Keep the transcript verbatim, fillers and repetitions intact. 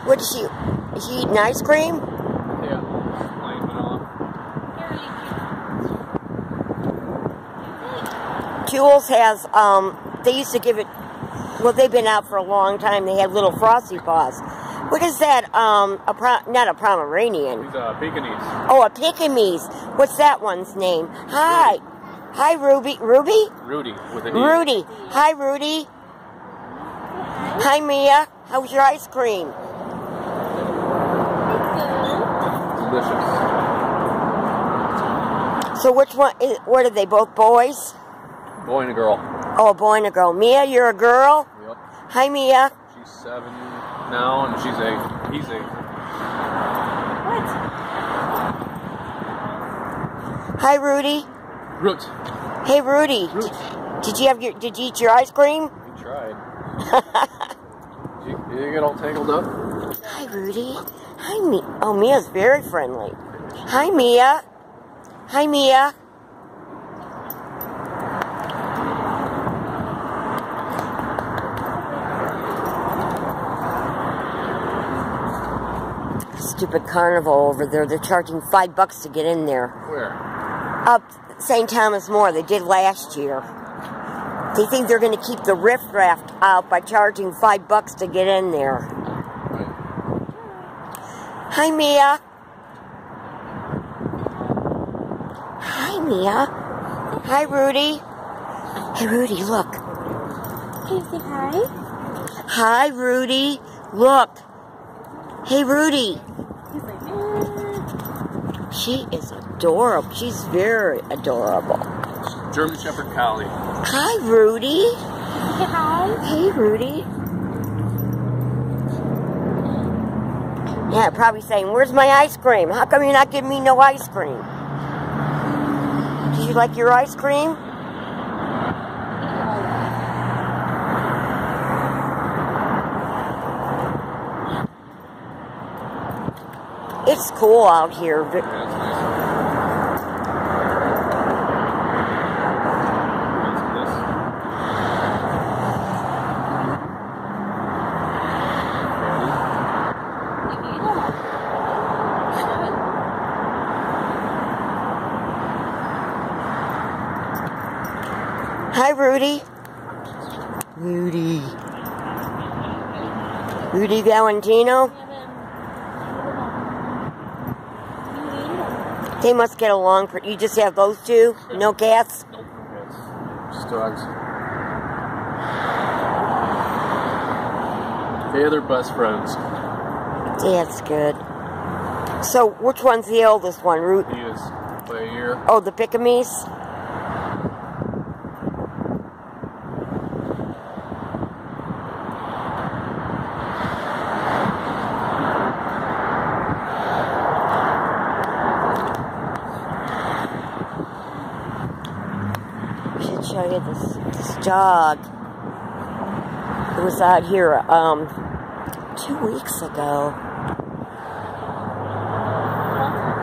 What is she? Is she eating ice cream? Yeah. Plain vanilla. Jules has, um, they used to give it, well, they've been out for a long time. They had little Frosty Paws. What is that? Um, a pro, not a Pomeranian. He's a Pekingese. Oh, a Pekingese. What's that one's name? Hi. Rudy. Hi, Ruby. Ruby? Rudy with an E. Rudy. Hi, Rudy. Hi, Mia. How's your ice cream? Delicious. So which one, is, what are they, both boys? Boy and a girl. Oh, a boy and a girl. Mia, you're a girl? Yep. Hi, Mia. She's seven now, and she's eight. He's eight. What? Hi, Rudy. Root. Hey, Rudy. Root. Did you have your, did you eat your ice cream? He tried. Did you, did you get all tangled up? Hi, Rudy. Hi, Mia. Oh, Mia's very friendly. Hi, Mia. Hi, Mia. Stupid carnival over there. They're charging five bucks to get in there. Where? Up Saint Thomas More. They did last year. They think they're going to keep the riffraff out by charging five bucks to get in there. Right. Hi, Mia. Hi, Mia. Hi, Rudy. Hey, Rudy, look. Can you say hi? Hi, Rudy. Look. Hey, Rudy. He's like, mm. She is adorable. She's very adorable. German Shepherd Collie. Hi, Rudy. Say hi. Hey, Rudy. Yeah, probably saying, where's my ice cream? How come you're not giving me no ice cream? Did you like your ice cream? It's cool out here. Yeah, it's nice. Hi, Rudy. Rudy. Rudy Valentino. They must get along. For, you just have those two? No cats? Nope, no cats. Just dogs. They are their best friends. That's good. So, which one's the oldest one? Root? He is by a year. Oh, the Pekingese? Show you this this dog. It was out here um two weeks ago.